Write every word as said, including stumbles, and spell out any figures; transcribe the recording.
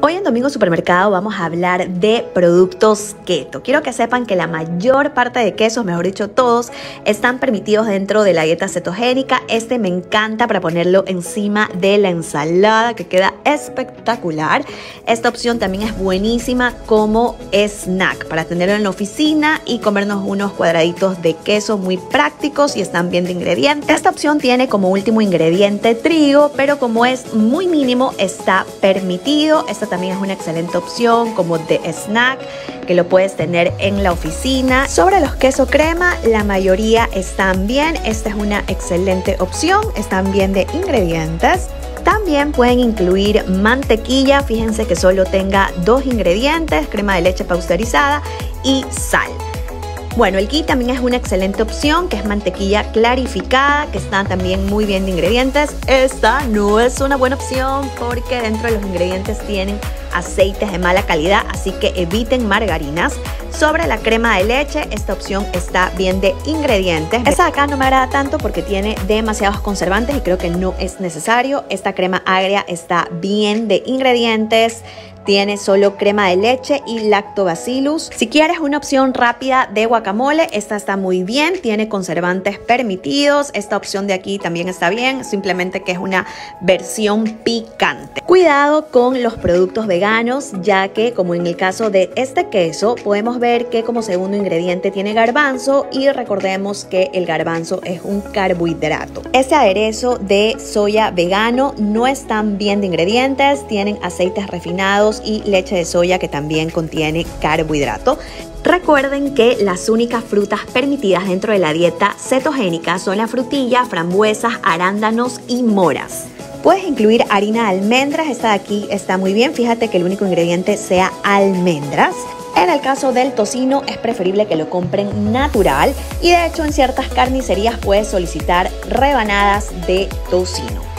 Hoy en Domingo Supermercado vamos a hablar de productos keto. Quiero que sepan que la mayor parte de quesos, mejor dicho todos, están permitidos dentro de la dieta cetogénica. Este me encanta para ponerlo encima de la ensalada, que queda espectacular. Esta opción también es buenísima como snack para tenerlo en la oficina y comernos unos cuadraditos de queso muy prácticos y están bien de ingredientes. Esta opción tiene como último ingrediente trigo, pero como es muy mínimo está permitido. Esta también es una excelente opción como de snack que lo puedes tener en la oficina. Sobre los queso crema, la mayoría están bien. Esta es una excelente opción, están bien de ingredientes. También pueden incluir mantequilla, fíjense que solo tenga dos ingredientes, crema de leche pasteurizada y sal. Bueno, el ghee también es una excelente opción, que es mantequilla clarificada, que está también muy bien de ingredientes. Esta no es una buena opción porque dentro de los ingredientes tienen aceites de mala calidad, así que eviten margarinas. Sobre la crema de leche, esta opción está bien de ingredientes. Esta de acá no me agrada tanto porque tiene demasiados conservantes y creo que no es necesario. Esta crema agria está bien de ingredientes. Tiene solo crema de leche y lactobacillus. Si quieres una opción rápida de guacamole, esta está muy bien. Tiene conservantes permitidos. Esta opción de aquí también está bien. Simplemente que es una versión picante. Cuidado con los productos veganos, ya que como en el caso de este queso, podemos ver que como segundo ingrediente tiene garbanzo y recordemos que el garbanzo es un carbohidrato. Este aderezo de soya vegano no están bien de ingredientes. Tienen aceites refinados y leche de soya que también contiene carbohidrato. Recuerden que las únicas frutas permitidas dentro de la dieta cetogénica son la frutilla, frambuesas, arándanos y moras. Puedes incluir harina de almendras, esta de aquí está muy bien, fíjate que el único ingrediente sea almendras. En el caso del tocino es preferible que lo compren natural y de hecho en ciertas carnicerías puedes solicitar rebanadas de tocino.